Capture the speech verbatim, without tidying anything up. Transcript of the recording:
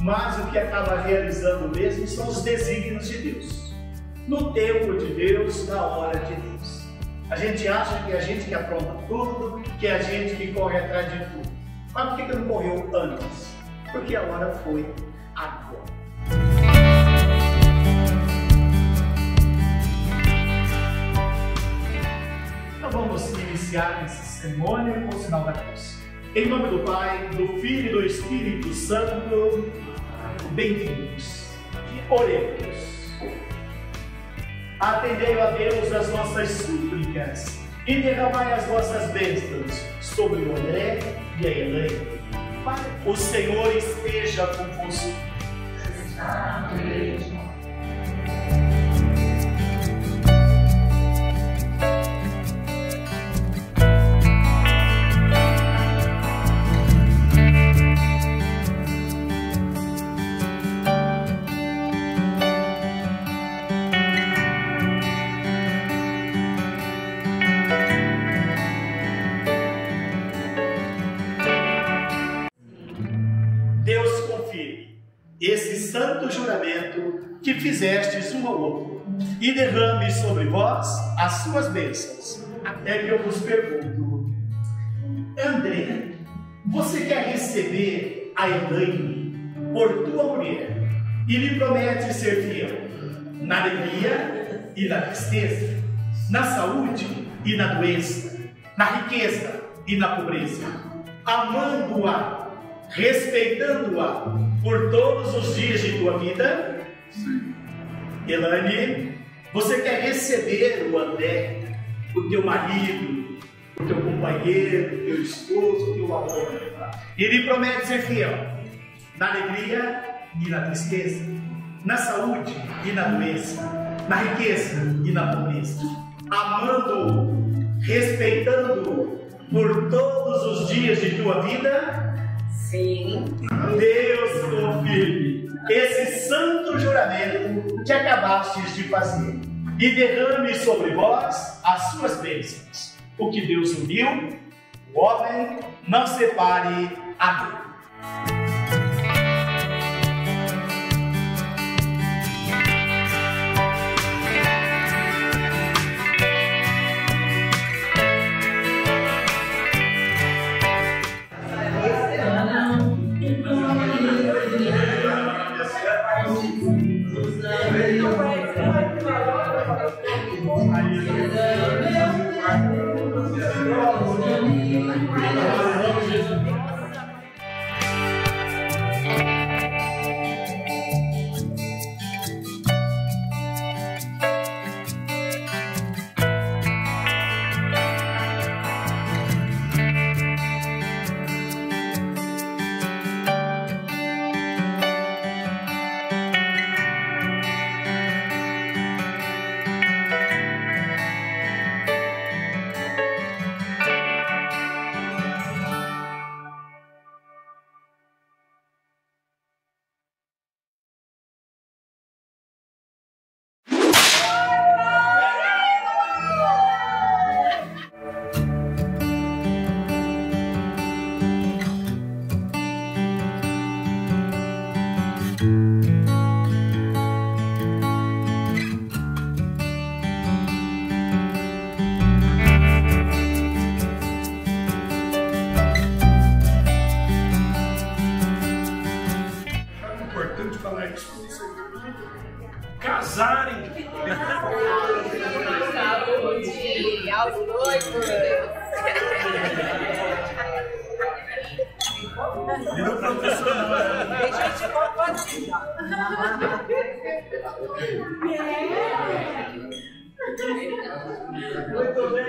mas o que acaba realizando mesmo são os desígnios de Deus. No tempo de Deus, na hora de Deus. A gente acha que é a gente que apronta tudo, que é a gente que corre atrás de tudo. Mas por que que não correu antes? Porque a hora foi agora. Então vamos iniciar essa cerimônia com o sinal da cruz. Em nome do Pai, do Filho e do Espírito Santo, bem-vindos. Oremos. Atendei, ó Deus, as nossas súplicas e derramai as vossas bênçãos sobre o André e a Elaine. O Senhor esteja convosco. Amém. Esse santo juramento que fizestes um ao outro, e derrame sobre vós as suas bênçãos. Até que eu vos pergunto, André, você quer receber a Elaine por tua mulher e lhe promete ser fiel na alegria e na tristeza, na saúde e na doença, na riqueza e na pobreza, amando-a, respeitando-a por todos os dias de tua vida? Sim. Elaine, você quer receber o André, o teu marido, o teu companheiro, o teu esposo, o teu amor? E ele promete ser fiel na alegria e na tristeza, na saúde e na doença, na riqueza e na pobreza, amando-o, respeitando-o por todos os dias de tua vida? Sim. Deus confirme esse santo juramento que acabastes de fazer e derrame sobre vós as suas bênçãos. O que Deus uniu, o homem não separe. Amém. Casarem. Saúde aos noivos. Virou profissional. Tem gente que pode ser. Muito bem.